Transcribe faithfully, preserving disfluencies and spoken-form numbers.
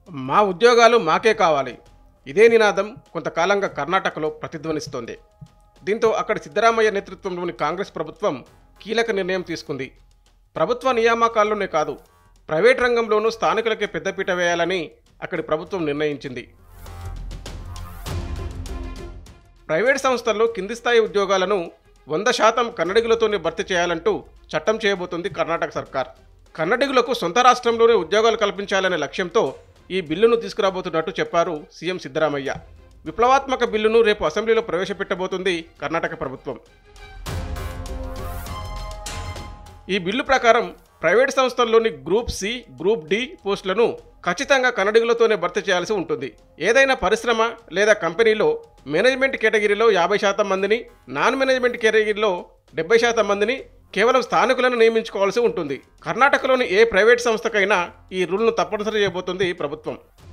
మా ఉద్యోగాలు మాకే కావాలి. ఇదే నినాదం కొంతకాలంగా కర్ణాటకలో ప్రతిధ్వనిస్తోంది. దీంతో అక్కడి సిద్ధరామయ్య నేతృత్వంలోని కాంగ్రెస్ ప్రభుత్వం కీలక నిర్ణయం తీసుకుంది. ప్రభుత్వ నియామకాల్లోనే కాదు, ప్రైవేట్ రంగంలోనూ స్థానికులకే పెద్దపీట వేయాలని అక్కడి ప్రభుత్వం నిర్ణయించింది. ప్రైవేట్ సంస్థల్లో కింది స్థాయి ఉద్యోగాలను వంద శాతం కన్నడిగులతోనే భర్తీ చేయాలంటూ చట్టం చేయబోతుంది కర్ణాటక సర్కార్. కన్నడిగులకు సొంత రాష్ట్రంలోనే ఉద్యోగాలు కల్పించాలనే లక్ష్యంతో ఈ బిల్లును తీసుకురాబోతున్నట్టు చెప్పారు సీఎం సిద్ధరామయ్య. విప్లవాత్మక బిల్లును రేపు అసెంబ్లీలో ప్రవేశపెట్టబోతుంది కర్ణాటక ప్రభుత్వం. ఈ బిల్లు ప్రకారం ప్రైవేట్ సంస్థల్లోని గ్రూప్ సి, గ్రూప్ డి పోస్టులను ఖచ్చితంగా కన్నడిగులతోనే భర్తీ చేయాల్సి ఉంటుంది. ఏదైనా పరిశ్రమ లేదా కంపెనీలో మేనేజ్మెంట్ కేటగిరీలో యాభై శాతం మందిని, నాన్ మేనేజ్మెంట్ కేటగిరీలో డెబ్బై శాతం మందిని కేవలం స్థానికులను నియమించుకోవాల్సి ఉంటుంది. కర్ణాటకలోని ఏ ప్రైవేట్ సంస్థకైనా ఈ రూల్ను తప్పనిసరి చేయబోతుంది ప్రభుత్వం.